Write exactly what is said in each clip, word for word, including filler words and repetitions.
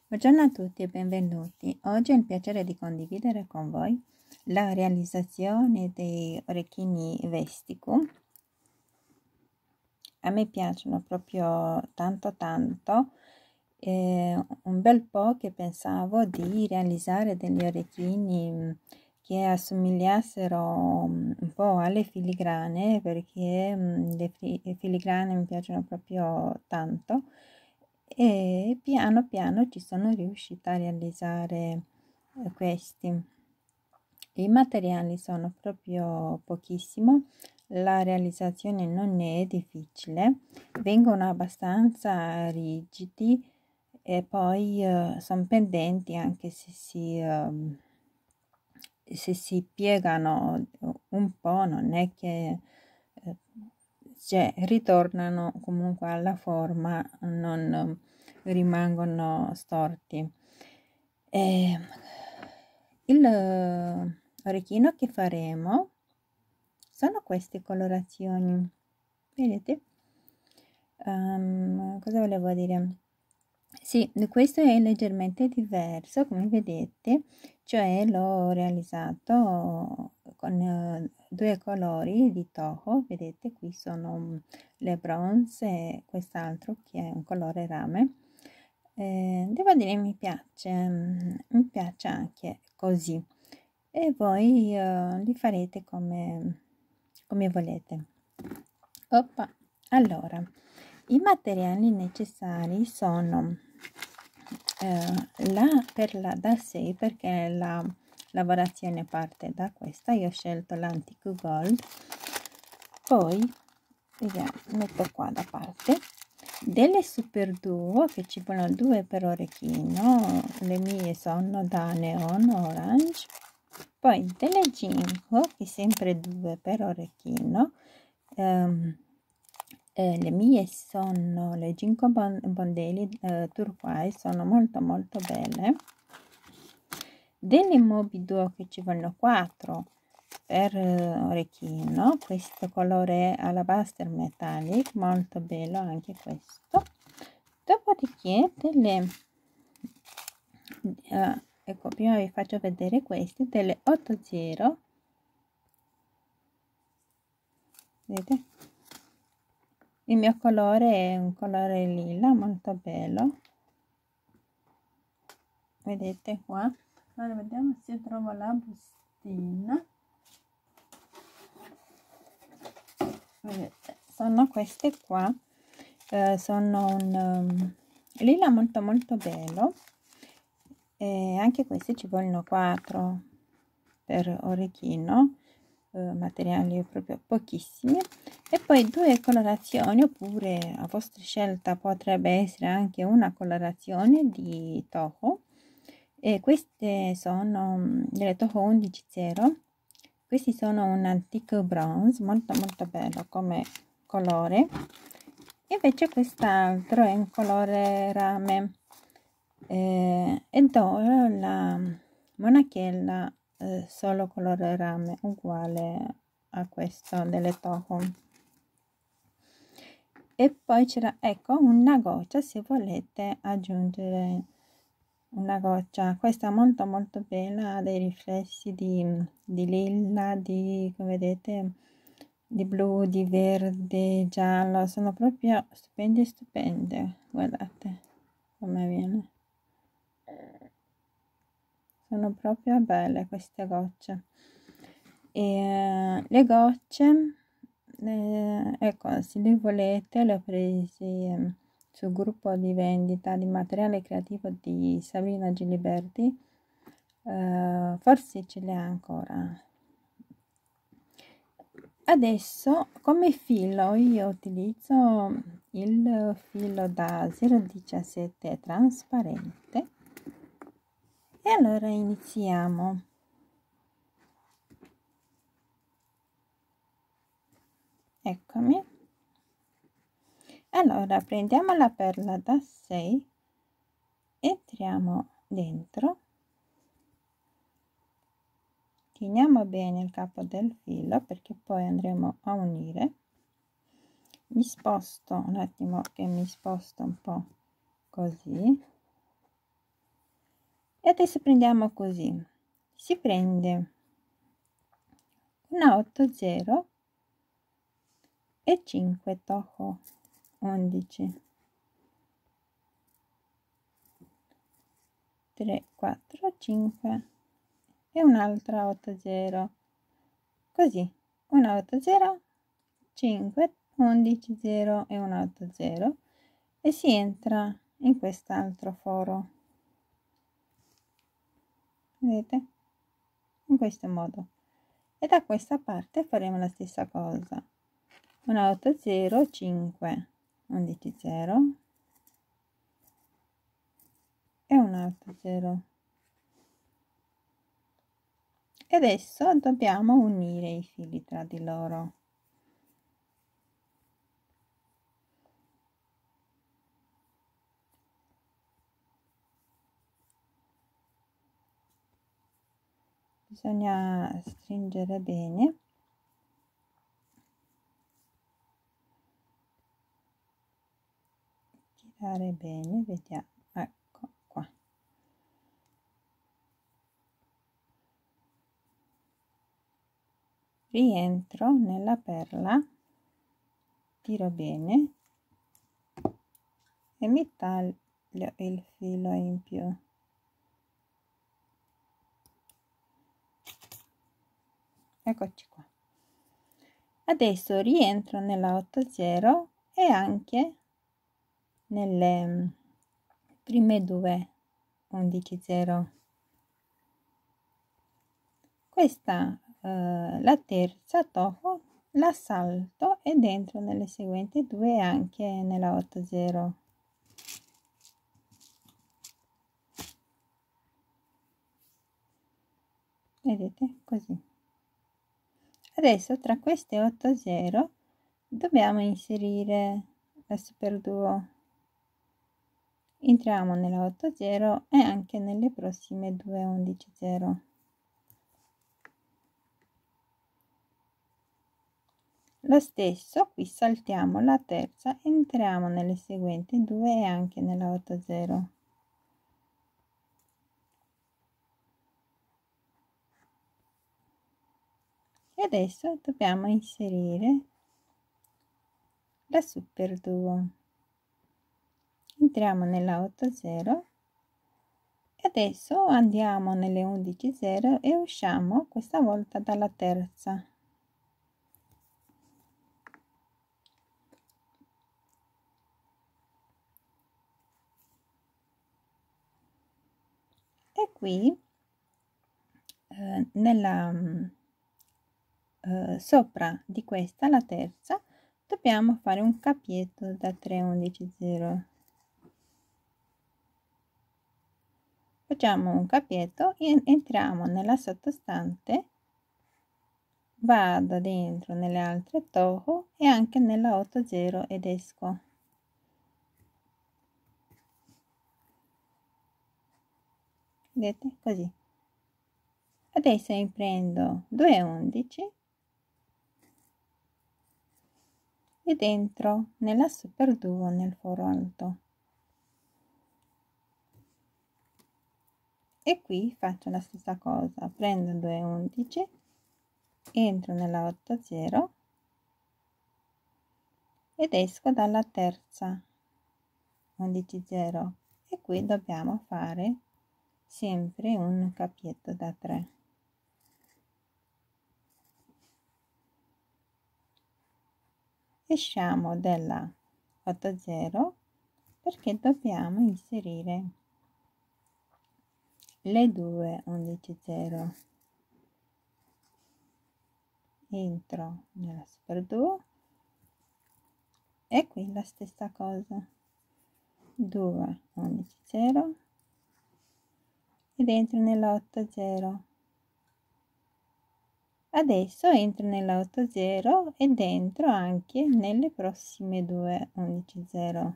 Buongiorno a tutti e benvenuti. Oggi ho il piacere di condividere con voi la realizzazione dei orecchini Vesticum. A me piacciono proprio tanto tanto, eh, un bel po' che pensavo di realizzare degli orecchini che assomigliassero un po' alle filigrane, perché le filigrane mi piacciono proprio tanto. E piano piano ci sono riuscita a realizzare questi. I materiali sono proprio pochissimo, la realizzazione non è difficile, vengono abbastanza rigidi e poi uh, sono pendenti anche se si, uh, se si piegano un po', non è che uh, cioè, ritornano comunque alla forma, non rimangono storti. E il orecchino che faremo sono queste colorazioni, vedete? Um, cosa volevo dire? Sì, questo è leggermente diverso, come vedete, cioè l'ho realizzato con uh, due colori di Toho. Vedete, qui sono le bronze e quest'altro che è un colore rame. Eh, devo dire mi piace, mi piace anche così, e voi uh, li farete come, come volete. Oppa. Allora, i materiali necessari sono eh, la perla da sei, perché la lavorazione parte da questa. Io ho scelto l'Antique Gold, poi vediamo, metto qua da parte delle Super Duo, che ci vogliono due per orecchino, le mie sono da neon orange, poi delle Ginko, che sempre due per orecchino. Um, eh, le mie sono le Ginko Bondelli eh, turquoise, sono molto molto belle. Delle Moby Duo, che ci vogliono quattro per eh, orecchino, questo colore alabaster metallic, molto bello anche questo. Dopodiché delle uh, ecco, prima vi faccio vedere queste delle otto zero, vedete? Il mio colore è un colore lila, molto bello, vedete qua. Allora vediamo se trovo la bustina. Vedete, sono queste qua, eh, sono un um, lila molto molto bello, e anche queste ci vogliono quattro per orecchino, eh, materiali proprio pochissimi, e poi due colorazioni, oppure a vostra scelta potrebbe essere anche una colorazione di Toho. E queste sono delle Toho undici zero. Questi sono un antico bronze, molto molto bello come colore. Invece quest'altro è un colore rame, eh, ed ho la monachella eh, solo colore rame, uguale a questo delle Toho. E poi c'era, ecco, una goccia se volete aggiungere una goccia. Questa è molto molto bella, ha dei riflessi di, di lilla, di, come vedete, di blu, di verde, giallo, sono proprio stupende stupende. Guardate come viene, sono proprio belle queste gocce. E le gocce, eh, ecco, se le volete, le ho prese sul gruppo di vendita di materiale creativo di Sabrina Giliberti, eh, forse ce l'ha ancora. Adesso come filo io utilizzo il filo da zero virgola diciassette trasparente, e allora iniziamo. Eccomi. Allora prendiamo la perla da sei, entriamo dentro, teniamo bene il capo del filo perché poi andremo a unire. Mi sposto un attimo, che mi sposto un po' così, E adesso prendiamo così, si prende una otto zero e cinque toho undici, tre quattro cinque e un'altra otto zero, così una otto zero, cinque undici zero e una otto zero, e si entra in quest'altro foro, vedete, in questo modo. E da questa parte faremo la stessa cosa, una otto zero, cinque undici zero e un altro zero. E adesso dobbiamo unire i fili tra di loro. Bisogna stringere bene, tirare bene, vediamo, ecco qua. Rientro nella perla, tiro bene e mi taglio il filo in più. Eccoci qua. Adesso rientro nella otto zero e anche nelle prime due undici zero. Questa eh, la terza toho la salto e dentro nelle seguenti due anche nella otto zero. Vedete, così. Adesso tra queste otto zero dobbiamo inserire la super duo. Entriamo nella otto zero e anche nelle prossime due undici zero. Lo stesso, qui saltiamo la terza, entriamo nelle seguenti due e anche nella otto zero. E adesso dobbiamo inserire la super duo. Entriamo nella otto zero e adesso andiamo nelle undici zero e usciamo questa volta dalla terza. E qui eh, nella eh, sopra di questa, la terza, dobbiamo fare un capietto da tre undici zero. Facciamo un capietto e entriamo nella sottostante, vado dentro nelle altre toho e anche nella otto zero ed esco. Vedete, così. Adesso prendo due undici e dentro nella super duo nel foro alto, e qui faccio la stessa cosa, prendo due undici, entro nella otto zero ed esco dalla terza undici zero, e qui dobbiamo fare sempre un capietto da tre. Esciamo dalla otto zero perché dobbiamo inserire le due undici zero. Entro nella super duo e qui la stessa cosa, due undici zero ed entro nella otto zero. Adesso entro nella otto zero e dentro anche nelle prossime due undici zero.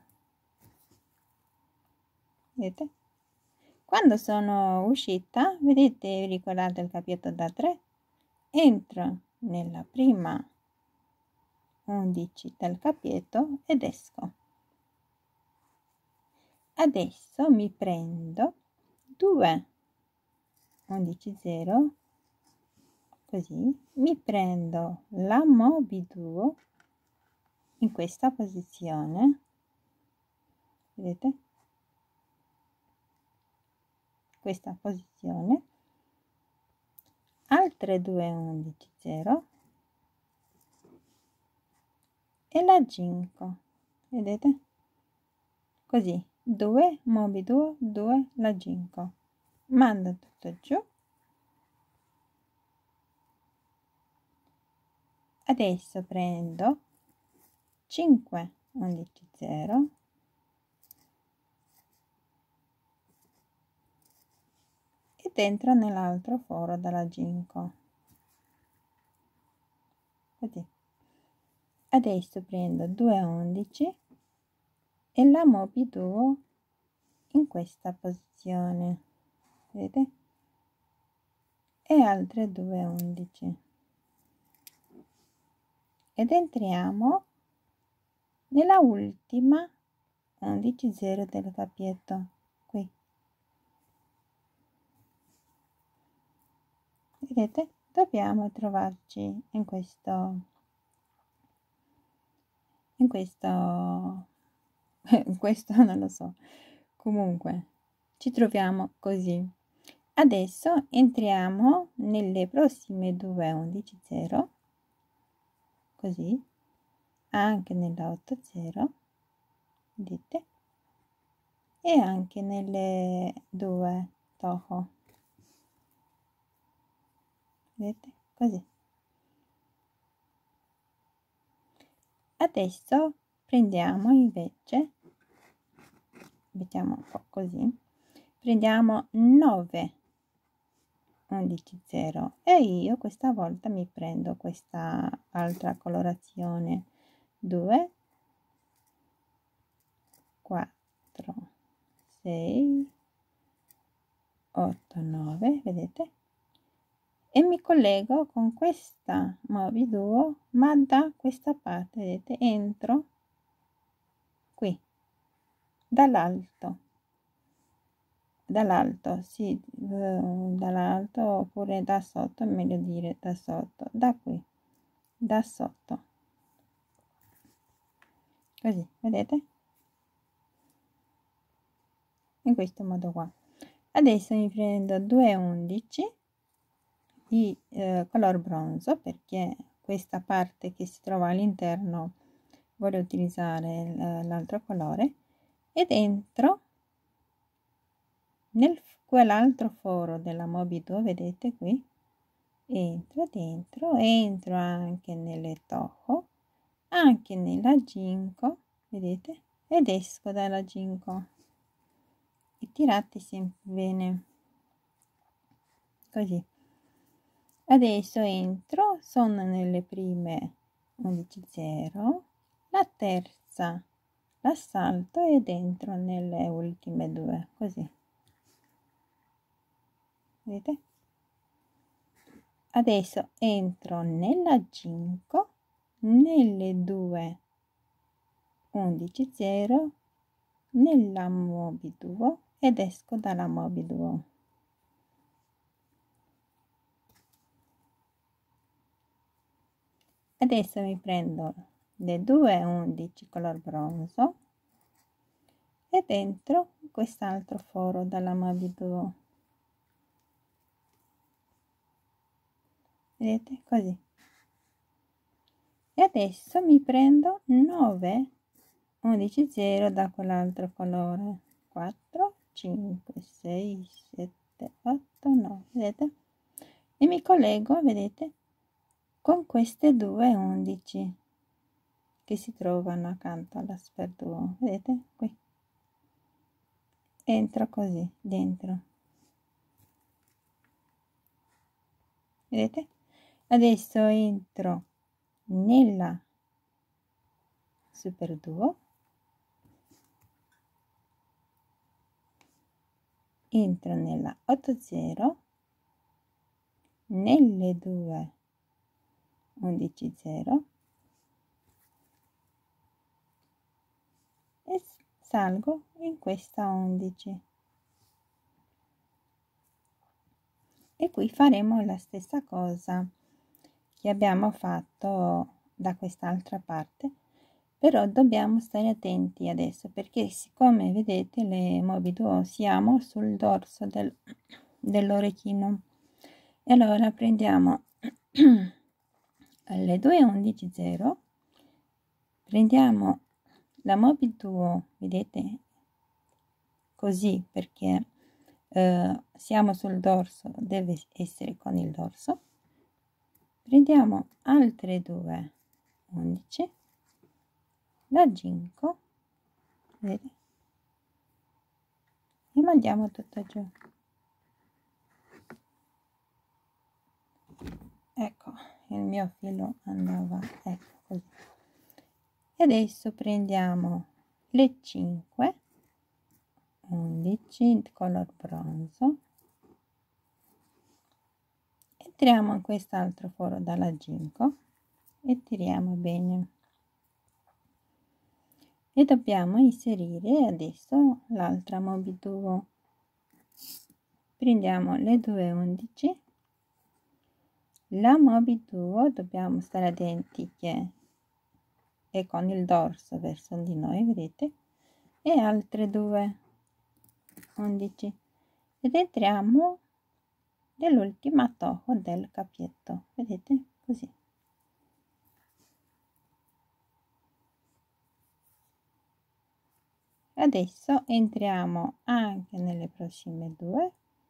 Vedete? Quando sono uscita, vedete, ricordate il capietto da tre? Entro nella prima undici del capietto ed esco. Adesso mi prendo due undici zero, così, mi prendo la Mobi Duo in questa posizione, vedete, questa posizione, altre due undici zero e la cinque, vedete, così, due Mobi Duo, due la cinque, mando tutto giù. Adesso prendo cinque undici zero ed entro nell'altro foro dalla cinque, così. Adesso prendo due undici e la Mobi Duo in questa posizione, vedete, e altre due undici ed entriamo nella ultima undici zero del capietto, qui, vedete, dobbiamo trovarci in questo in questo in questo non lo so, comunque ci troviamo così. Adesso entriamo nelle prossime due undici zero, così, anche nella otto zero, vedete, e anche nelle due toho, vedete, così. Adesso prendiamo invece, mettiamo un po' così, prendiamo nove undici zero e io questa volta mi prendo questa altra colorazione, due quattro sei otto nove, vedete, e mi collego con questa Mobi Duo, ma da questa parte, vedete, entro qui dall'alto, dall'alto, sì, dall'alto oppure da sotto, meglio dire da sotto, da qui, da sotto, così, vedete, in questo modo qua. Adesso mi prendo due undici di eh, color bronzo, perché questa parte che si trova all'interno voglio utilizzare l'altro colore, ed entro nel quell'altro foro della Mobi Duo, vedete qui, entro dentro, entro anche nelle toho, anche nella cinque, vedete, ed esco dalla cinque e tirate sempre bene, così. Adesso entro, sono nelle prime undici zero, la terza la salto ed entro nelle ultime due, così, vedete. Adesso entro nella cinque, nelle due undici zero, nella Mobi Duo ed esco dalla Mobi Duo. Adesso mi prendo le due undici color bronzo e dentro quest'altro foro dalla Mobi Duo, vedete, così. E adesso mi prendo nove undici zero da quell'altro colore, quattro cinque sei sette otto nove, vedete, e mi collego, vedete, con queste due undici che si trovano accanto alla sperduo, vedete, qui, entro così dentro, vedete. Adesso entro nella super duo, entro nella otto zero, nelle due undici zero e salgo in questa undici. E qui faremo la stessa cosa che abbiamo fatto da quest'altra parte, però dobbiamo stare attenti adesso perché siccome vedete le morbidou siamo sul dorso del, dell'orecchino, e allora prendiamo alle due undici zero, prendiamo la morbidou, vedete, così perché eh, siamo sul dorso, deve essere con il dorso. Prendiamo altre due undici, la ginkgo, vedete, e mandiamo tutta giù. Ecco, il mio filo andava, ecco così. E adesso prendiamo le cinque undici color bronzo, entriamo in quest'altro foro dalla ginkgo e tiriamo bene, e dobbiamo inserire adesso l'altra morbidou. Prendiamo le due undici, la morbidou dobbiamo stare attenti che è con il dorso verso di noi, vedete, e altre due undici, ed entriamo nell'ultima toho del cappietto, vedete, così. Adesso entriamo anche nelle prossime due,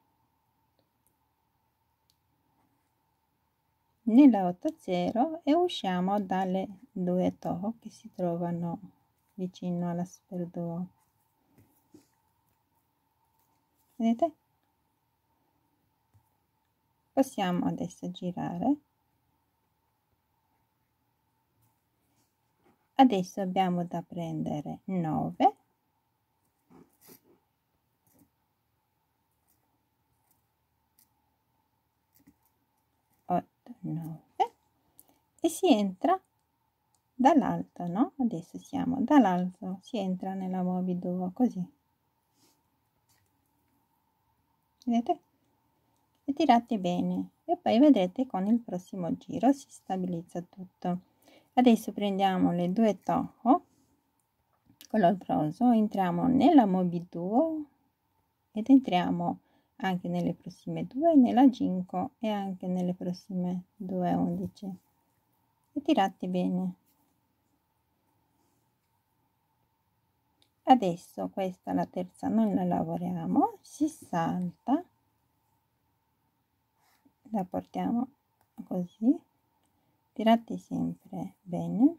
nella otto zero, e usciamo dalle due toho che si trovano vicino alla sperduo, vedete. Possiamo adesso girare. Adesso abbiamo da prendere nove, otto, nove, e si entra dall'alto, no? Adesso siamo dall'alto, si entra nella morbidou così, vedete, e tirate bene, e poi vedrete con il prossimo giro si stabilizza tutto. Adesso prendiamo le due toho color bronzo, entriamo nella morbidou ed entriamo anche nelle prossime due, nella ginkgo e anche nelle prossime due undici, e tirate bene. Adesso questa, la terza, non la lavoriamo, si salta, la portiamo così, tirate sempre bene,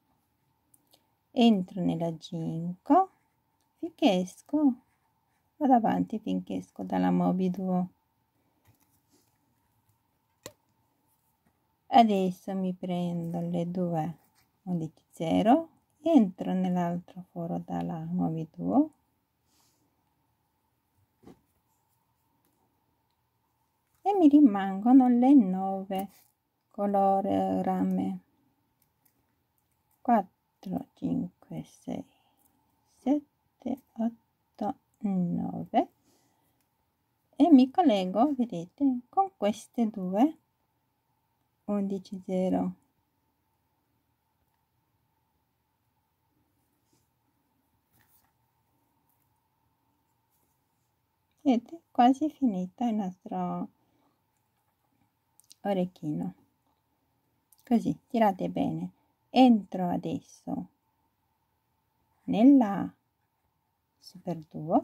entro nella ginkgo finché esco, vado avanti finché esco dalla morbidou. Adesso mi prendo le due undici zero, entro nell'altro foro dalla morbidou, e mi rimangono le nove colore rame, quattro, cinque, sei, sette, otto, nove, e mi collego, vedete, con queste due undici zero. Vedete, quasi finito il nostro orecchino. Così, tirate bene. Entro adesso nella sperduo,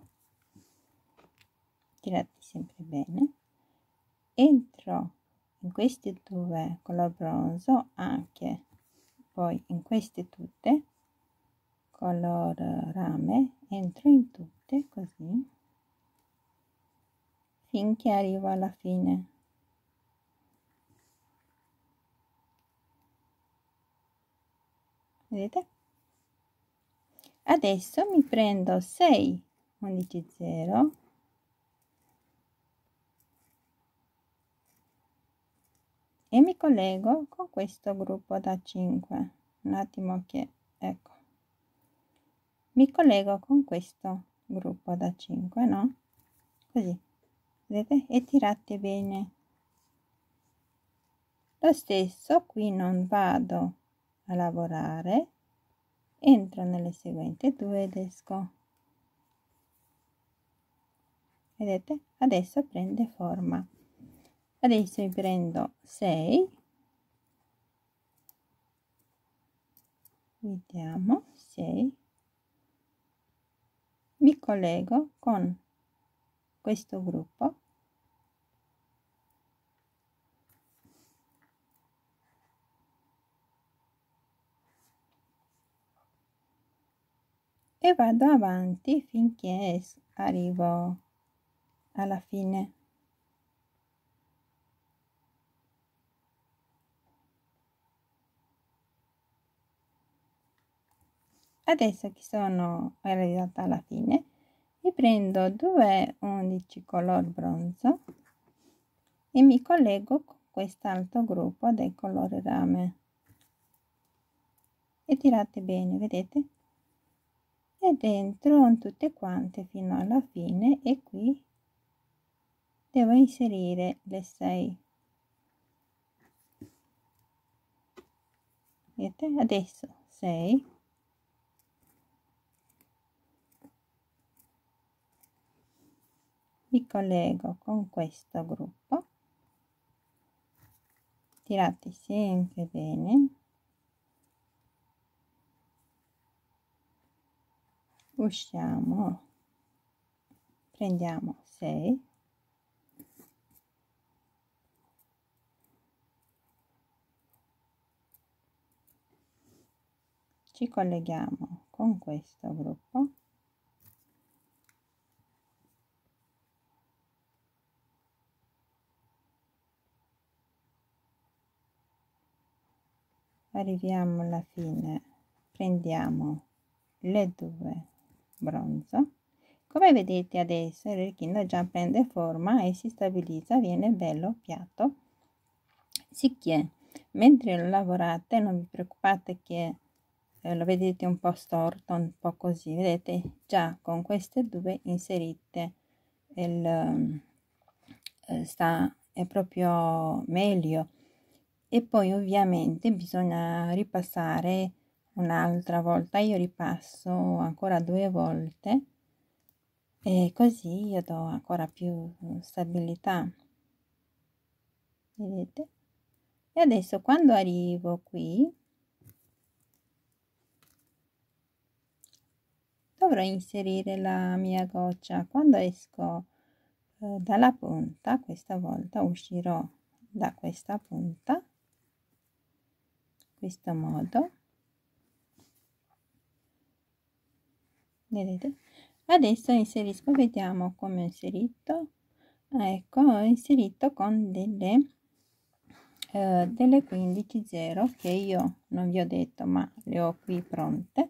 tirate sempre bene, entro in queste due color bronzo, anche poi in queste tutte color rame, entro in tutte così finché arrivo alla fine. Vedete? Adesso mi prendo sei undici zero, e mi collego con questo gruppo da cinque. Un attimo che, ecco, mi collego con questo gruppo da cinque, no? Così, vedete? E tirate bene, Lo stesso, qui non vado a lavorare, entro nelle seguenti due ed esco. Vedete? Adesso prende forma. Adesso vi prendo sei, vediamo, sei, mi collego con questo gruppo e vado avanti finché arrivo alla fine. Adesso che sono arrivata alla fine, mi prendo due undici color bronzo e mi collego con quest'altro gruppo del colore rame e tirate bene, vedete? E dentro tutte quante fino alla fine, e qui devo inserire le sei. Vedete? Adesso sei, mi collego con questo gruppo, tirate sempre bene, usciamo, prendiamo sei, ci colleghiamo con questo gruppo, arriviamo alla fine, prendiamo le due bronzo. Come vedete adesso il rechino già prende forma e si stabilizza, viene bello piatto, sicché mentre lo lavorate non vi preoccupate che eh, lo vedete un po' storto, un po' così, vedete già con queste due inserite il eh, sta è proprio meglio. E poi ovviamente bisogna ripassare un'altra volta, io ripasso ancora due volte e così io do ancora più stabilità, vedete? E adesso quando arrivo qui dovrò inserire la mia goccia. Quando esco eh, dalla punta, questa volta uscirò da questa punta, questo modo, vedete? Adesso inserisco, vediamo come ho inserito. Ecco, ho inserito con delle eh, delle quindici zero che io non vi ho detto, ma le ho qui pronte.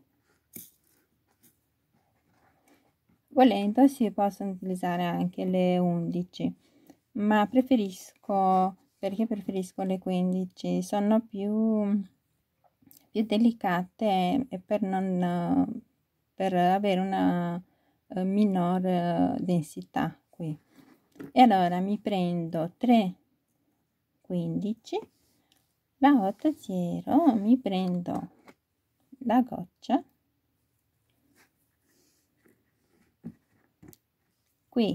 Volendo si possono utilizzare anche le undici, ma preferisco, perché preferisco le quindici, sono più più delicate e per non per avere una uh, minor uh, densità qui. E allora mi prendo tre quindici, la otto zero, mi prendo la goccia qui,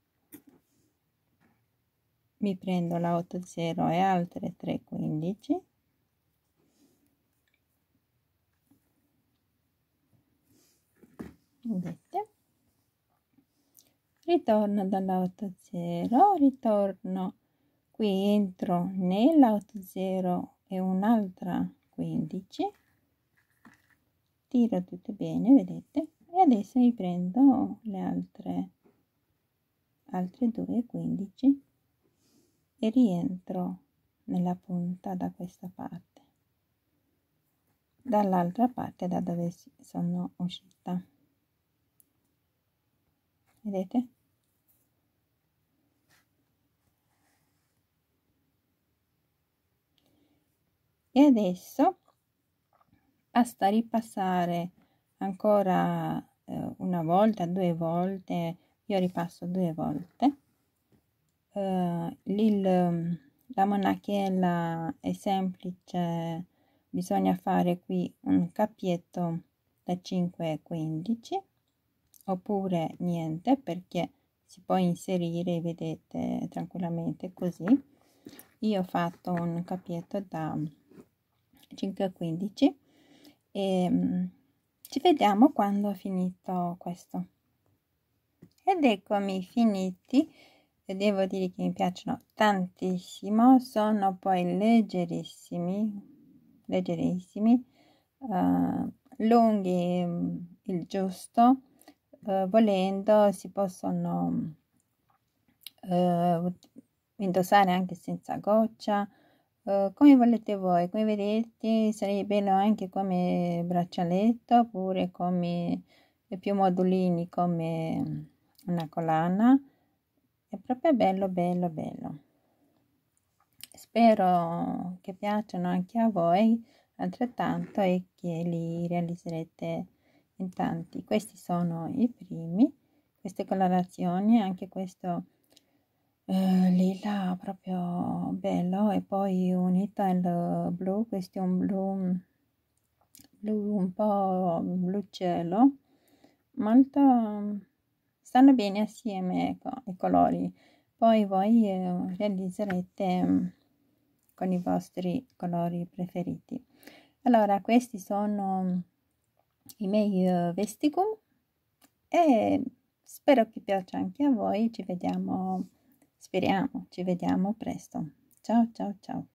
mi prendo la otto zero e altre tre quindici, vedete, ritorno dalla otto zero, ritorno qui, entro nella otto zero e un'altra quindici, tiro tutto bene, vedete, e adesso mi prendo le altre altre due quindici e rientro nella punta da questa parte, dall'altra parte da dove sono uscita, vedete? E adesso basta ripassare ancora eh, una volta, due volte, io ripasso due volte eh, il, La monachella è semplice, bisogna fare qui un cappietto da cinque a quindici, oppure niente, perché si può inserire, vedete, tranquillamente così. Io ho fatto un cappietto da cinque a quindici e um, ci vediamo quando ho finito questo. Ed eccomi finiti. E devo dire che mi piacciono tantissimo, sono poi leggerissimi, leggerissimi, uh, lunghi il giusto, uh, volendo si possono uh, indossare anche senza goccia, uh, come volete voi. Come vedete sarebbe bello anche come braccialetto, oppure come più modulini, come una collana. È proprio bello bello bello. Spero che piacciono anche a voi altrettanto e che li realizzerete in tanti. Questi sono i primi, queste colorazioni, anche questo eh, lila proprio bello, e poi unito al blu. Questo è un blu blu un po' blu cielo, molto, stanno bene assieme, ecco, i colori. Poi voi eh, realizzerete mh, con i vostri colori preferiti. Allora, questi sono i miei uh, vestigum e spero che piaccia anche a voi. Ci vediamo, speriamo, ci vediamo presto. Ciao ciao ciao.